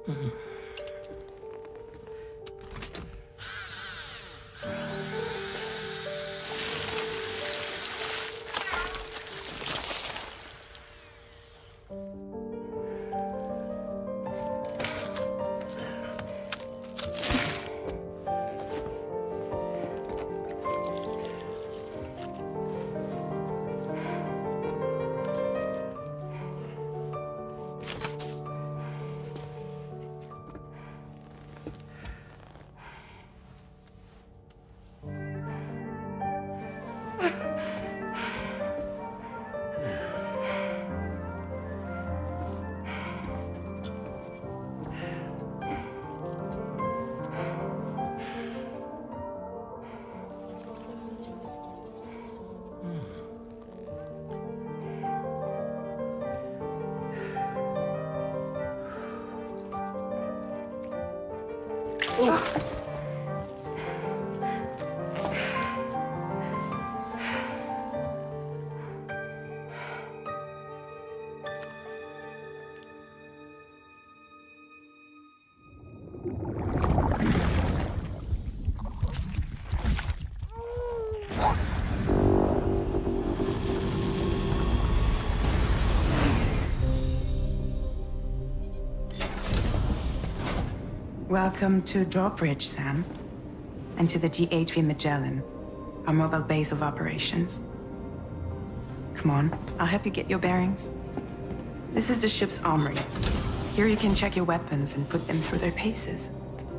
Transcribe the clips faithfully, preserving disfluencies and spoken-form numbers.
Welcome to Drawbridge, Sam. And to the G H V Magellan, our mobile base of operations. Come on, I'll help you get your bearings. This is the ship's armory. Here you can check your weapons and put them through their paces.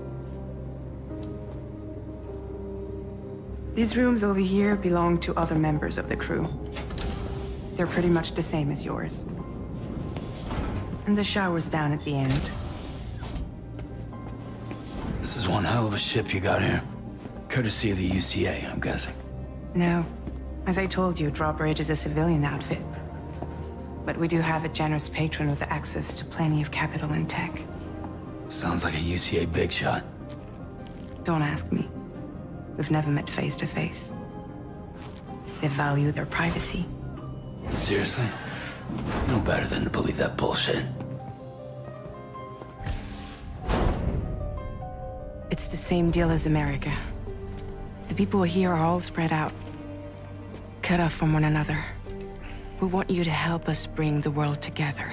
These rooms over here belong to other members of the crew. They're pretty much the same as yours. And the shower's down at the end. This is one hell of a ship you got here. Courtesy of the U C A, I'm guessing. No. As I told you, Drawbridge is a civilian outfit. But we do have a generous patron with access to plenty of capital and tech. Sounds like a U C A big shot. Don't ask me. We've never met face to face. They value their privacy. Seriously? No better than to believe that bullshit. It's the same deal as America. The people here are all spread out, cut off from one another. We want you to help us bring the world together.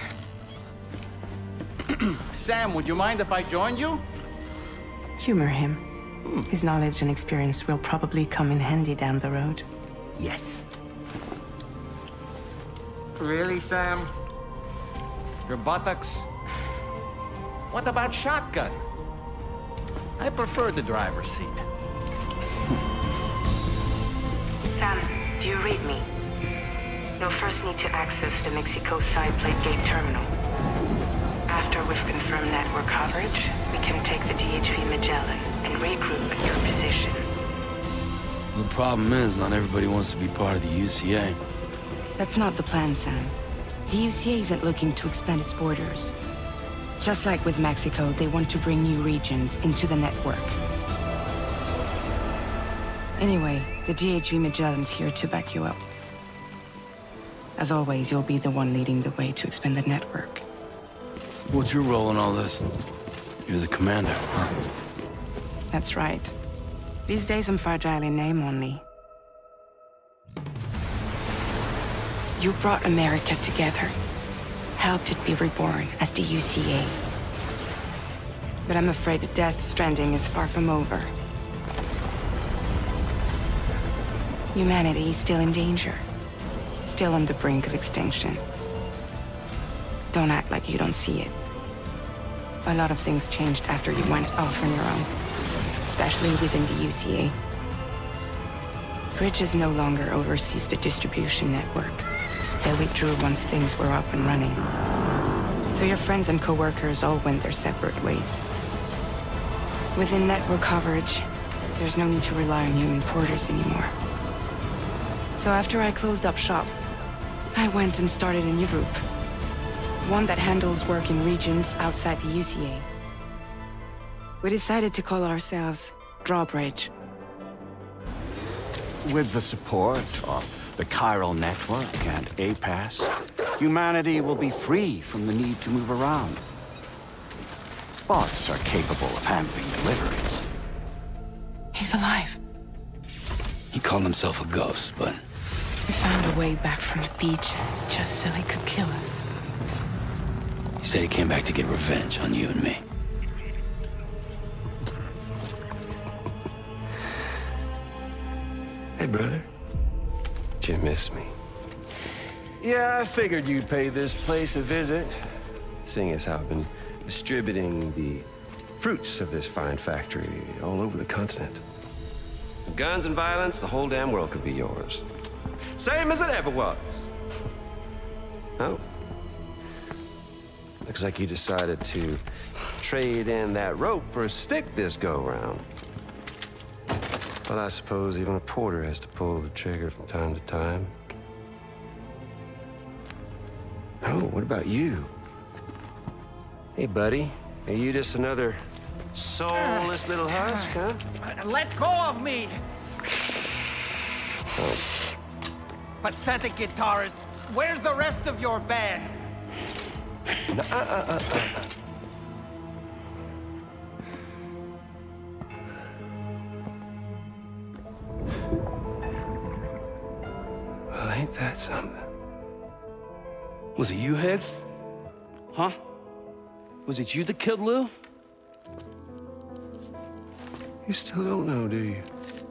Sam, would you mind if I joined you? Humor him. Hmm. His knowledge and experience will probably come in handy down the road. Yes. Really, Sam? Your buttocks? What about shotgun? I prefer the driver's seat. Sam, do you read me? You'll first need to access the Mexico side plate gate terminal. After we've confirmed network coverage, we can take the D H V Magellan and regroup at your position. The problem is, not everybody wants to be part of the U C A. That's not the plan, Sam. The U C A isn't looking to expand its borders. Just like with Mexico, they want to bring new regions into the network. Anyway, the D H V Magellan's here to back you up. As always, you'll be the one leading the way to expand the network. What's your role in all this? You're the commander, huh? That's right. These days I'm fragile in name only. You brought America together. Helped it be reborn as the U C A. But I'm afraid that Death Stranding is far from over. Humanity is still in danger. Still on the brink of extinction. Don't act like you don't see it. A lot of things changed after you went off on your own. Especially within the U C A. Bridges no longer oversees the distribution network. They withdrew once things were up and running. So your friends and co-workers all went their separate ways. Within network coverage, there's no need to rely on human porters anymore. So after I closed up shop, I went and started a new group. One that handles work in regions outside the U C A. We decided to call ourselves Drawbridge. With the support of the Chiral Network and A P A S, humanity will be free from the need to move around. bots are capable of handling deliveries. He's alive. He called himself a ghost, but We found a way back from the beach just so he could kill us. he said he came back to get revenge on you and me. Hey, brother. Did you miss me? Yeah, I figured you'd pay this place a visit, seeing as how I've been distributing the fruits of this fine factory all over the continent. With guns and violence, the whole damn world could be yours. Same as it ever was. Oh. Looks like you decided to trade in that rope for a stick this go-round. Well, I suppose even a porter has to pull the trigger from time to time. Oh, what about you? Hey, buddy. Are you just another soulless little husk, huh? Let go of me! Oh. Pathetic guitarist, where's the rest of your band? No, uh, uh, uh, uh. Well, ain't that something? Was it you, Higgs? Huh? Was it you that killed Lou? You still don't know, do you?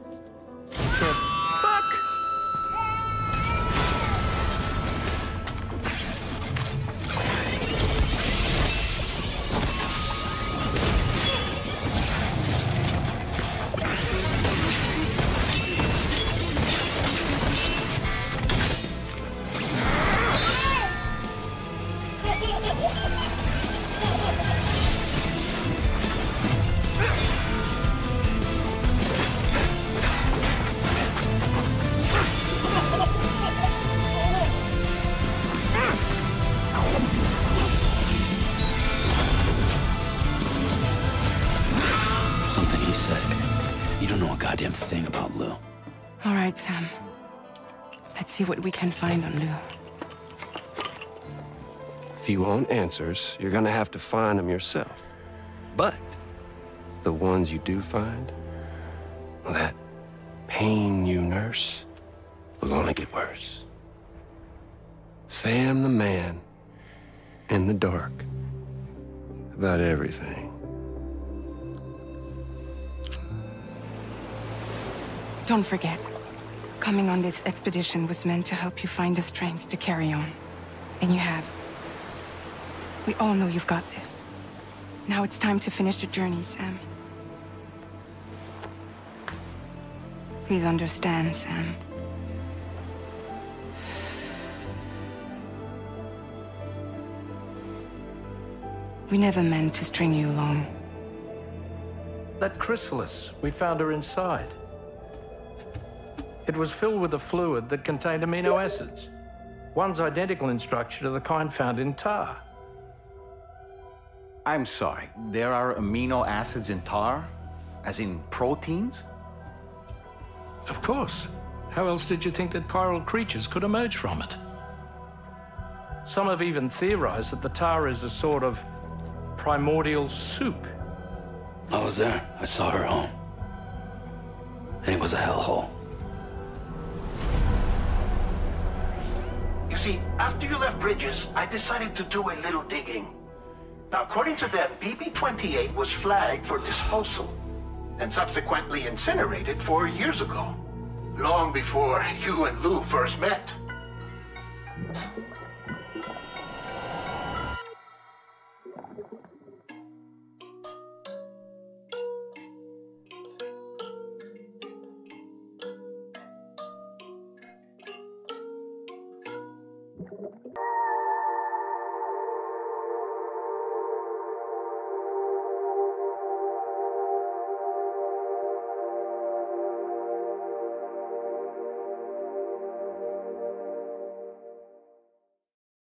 Something he said. You don't know a goddamn thing about Lou. All right, Sam. Let's see what we can find on Lou. If you want answers, you're gonna have to find them yourself. But the ones you do find, well, that pain you nurse will only get worse. Sam the man in the dark about everything. Don't forget, coming on this expedition was meant to help you find the strength to carry on. And you have. We all know you've got this. Now it's time to finish the journey, Sam. Please understand, Sam. We never meant to string you along. That chrysalis, we found her inside. It was filled with a fluid that contained amino acids. One's identical in structure to the kind found in tar. I'm sorry, there are amino acids in tar? As in proteins? Of course. How else did you think that chiral creatures could emerge from it? Some have even theorized that the tar is a sort of primordial soup. I was there. I saw her home. And it was a hellhole. You see, after you left Bridges, I decided to do a little digging. Now, according to them, B B twenty-eight was flagged for disposal and subsequently incinerated four years ago, long before you and Lou first met.